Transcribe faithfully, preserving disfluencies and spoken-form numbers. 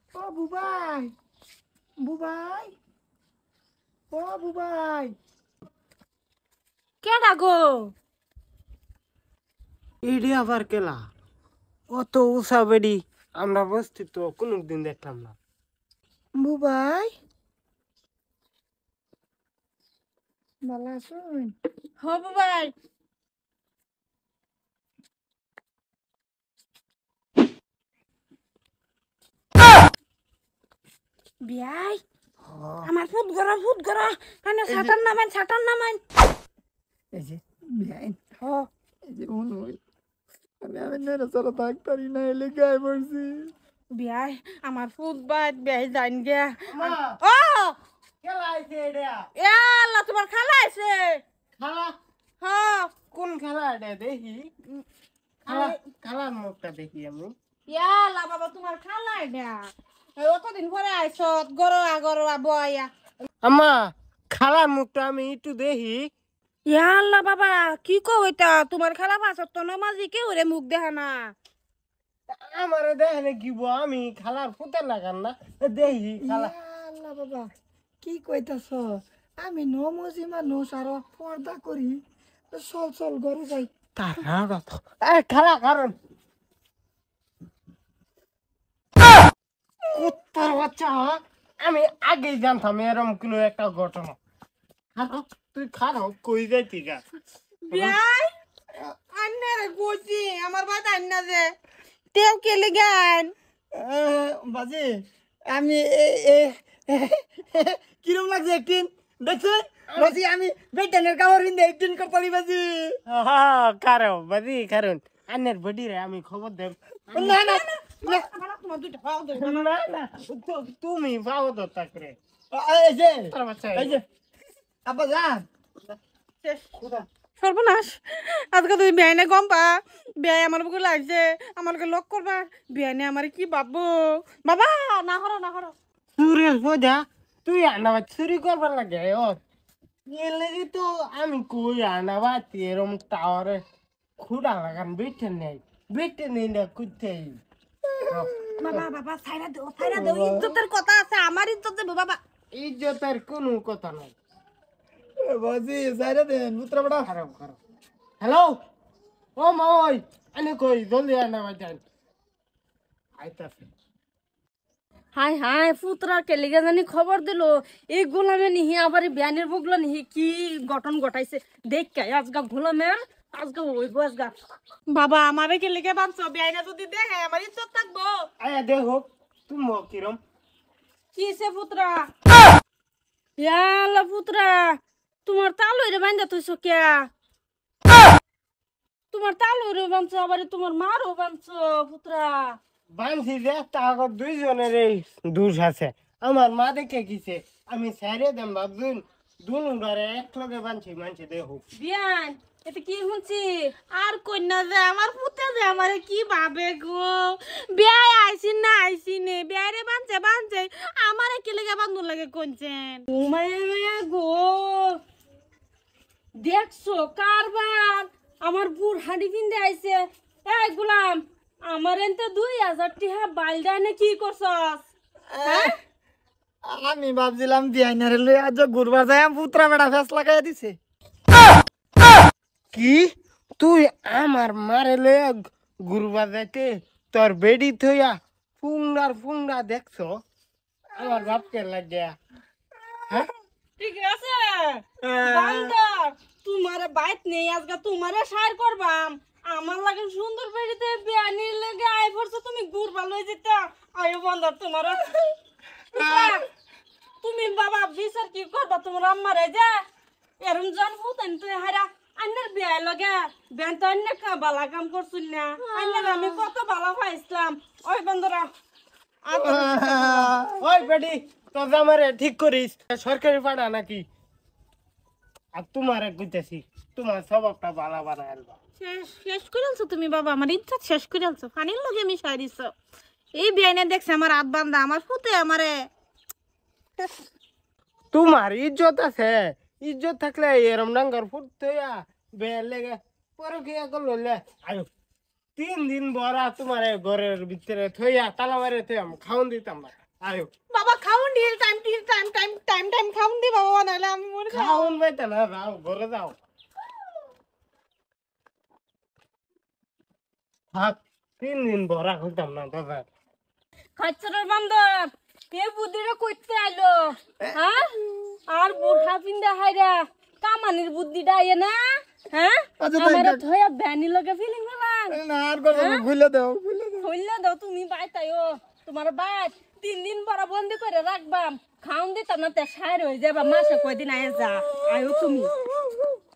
ও বুবাই, বুবাই, ও বুবাই। কেডা গো? এডি আবার কেলা? অত উষা বেডি আমরা বসতি তো কোনদিন দেখলাম না। বুবাই, ভালো আছেন? হ বাবাই। বিয়াই আমার ফুট গড়া ফুট গড়া কানে সাটার নামাইন সাটার নামাইন। এই যে বিয়াইন, হ এই যে উনুই। আমি আমি নেড়ে চড়া থাকতারি না, এলে গায়ে পড়ছি। বিয়াই আমার ফুট বাইত বিয়াই যাইন গিয়া। মা ও কেলা আইছে এডা? এ আল্লাহ তোমার খালা আছে। খালা? হ কোন খালা এটা দেখি? খালা খালার মুখটা দেখি আমি। ইয়া আল্লাহ বাবা তোমার খালা এটা। অতদিন পরে আইছত গরোয়া গরোয়া বয়া। আম্মা খালার মুখটা আমি একটু দেখি। ইয়া আল্লাহ বাবা কি কো এটা তোমার খালা পাঁচত তো নামাজি কেউ রে মুখ দেখা না। আমার দেখে কি বো, আমি খালার ফুতে লাগান না দেখি খালা। আল্লাহ বাবা, কি কইতাছ? আমি নমজি মানুষ আর পর্দা করি, চল চল ঘরে যাই। তারা তো এ খালা কারণ কুত্তার বাচ্চা, আমি আগেই জানতাম এরকম কোনো একটা ঘটনা। খারাপ তুই খারাপ কই যাইতি গা? বিয়াই আন্নে রে গোজি আমার বাদ আন্না যে তেও কেলে গান। বাজে আমি কিরম লাগছে একদিন দেখছেন? বাজি আমি বেটানের কাপড় কিনতে একদিন করতালি বাজি। হ্যাঁ কারণ বাদি কারণ আন্নের বডি রে আমি খবর দেব। না না তোমার দুইটা পাও দে। না না তু- তুমি পাও তো তাকরে এই যে তোর বাচ্চা এই যে আব্বা যান। সর্বনাশ আজকে তুই বিয়াইনে গম পা বিয়াই আমার বুকে লাগছে আমাকে লক করবা বিয়াইনে আমার কি ভাববো বাবা না করো না করো। সুরেশ বোঝা তুই আনাবা চুরি করবার লাগে ও এলে তো আমি কই আনাবা এরম টাওয়ারে খুঁড়া লাগান বেটে নেই বেটে নেই না কুত্তাই। বাবা বাবা ছাইরা দেও ছাইরা দেও ইজ্জতের কথা আছে আমার ইজ্জত দেবো বাবা। ইজ্জতের কোনো কথা নাই। বাজি সাইরা দেন পুত্রা বড়। খারাপ খারাপ হ্যালো ও মই আনে কই জলদি আনাবা যান আইতাছে। হাই হাই পুতরা কেলিগা জানি খবর দিল এই গোলামে নিহি আবার বিয়ানের বুগলো নিহি কি গঠন ঘটাইছে দেখ কে আজগা গোলামের আজগা ওইব আজগা বাবা আমারে কেলিগা বাঁচছো বিয়াইনা যদি দেখে আমার ইজ্জত থাকবো। আয়া দেখো তুমি কিরম কি সে পুতরা ইয়ালা পুতরা তোমার তালু রে বান্ধা তুইছো কে তোমার তালু রে বাঁধছো আবার তোমার মারও বাঁধছো পুতরা। বানছি যে তাগর দুইজনের এই দোষ আছে। আমার মা দেখে গেছে আমি সাইরে দেম ভাবছুন দুনুডারে এক লগে বানছি মানছি দেখো। বিয়ান এটা কি শুনছি আর কন্যা যে আমার পুতে যে আমারে কি ভাবে গো বিয়াই আইছি না আইছি নে বিয়ারে বানছে বানছে আমারে কি লেগে বান্ধন লাগে কোনছেন ঘুমায়া গো দেখছো কারবার আমার বুড় হাঁড়ি কিনতে আইছে এই গুলাম আমার এনতে দুই হাজার টিহা বাইল দেয় না কি করছস হ্যাঁ আমি ভাবছিলাম বিয়াইনারে লই আজ ঘুরবার যাই পুত্রা বেড়া ফেস লাগাই দিছে। কি তুই আমার মারে লয়ে ঘুরবা যাইতে তোর বেডি থইয়া ফুংডার ফুংডা দেখছো আমার বাপকে লাগিয়া? হ্যাঁ ঠিক আছে বান্দর তোমারে বাইত নেই আজকে তোমারে সার করবাম আমার লাগে সুন্দর বেড়িতে বিয়ানির লাগে আই পড়ছো তুমি ঘুরবা লই যেতা আয়ো বান্দর তোমার তুমি বাবা বিচার কি করবা তোমার আম্মারে যে এরম জন ফুতেন তুই হারা আন্নার বিয়া লগে বেন তো অন্য বালা কাম করছুন না আন্নার আমি কত বালা পাইছিলাম ওই বান্দরা ওই বেডি তোর জামারে ঠিক করিস সরকারি পাড়া নাকি? আর তোমারে কইতেছি তোমার স্বভাবটা ভালো বানায় আনবা। শেষ শেষ করে আলছো তুমি বাবা আমার ইজ্জত শেষ করে আলছো পানির লগে মিশাই দিছো এই বিয়াইনে দেখছে আমার হাত বান্ধা আমার ফুতে আমারে তোমার ইজ্জত আছে, ইজ্জত থাকলে এরম ডাঙ্গার ফুট থইয়া বের লেগে পরে কি করলে আয়ো তিন দিন বরা তোমার ঘরের ভিতরে থইয়া তালা মারে থইয়া খাওন দিতাম না। আয়ো বাবা খাউন দি time time time time time খাউন দি বাবা নাহলে আমি মরে যাব খাওন বাইতে না যাও ঘরে যাও থাক তিন দিন ভরা হইতাম না দাদা খাচ্ছরের বান্দর কে বুদ্ধিটা কইতে আইলো হ্যাঁ আর বুড়া পিন্দা হাইরা কামানির বুদ্ধিটা আইয়ে না হ্যাঁ আচ্ছা, তাই আমার দেখ। ধয়া ব্যানি লগে ফিলিং হলাম না আর কথা ভুলে দাও ভুলে দাও হইলে দাও তুমি বাইতাইও তোমার বাই তিন দিন পর বন্দি করে রাখবাম খাউন দিতাম না তে সাইর হয়ে যাবা মাসে কয়দিন আয়ে যা আয়ো তুমি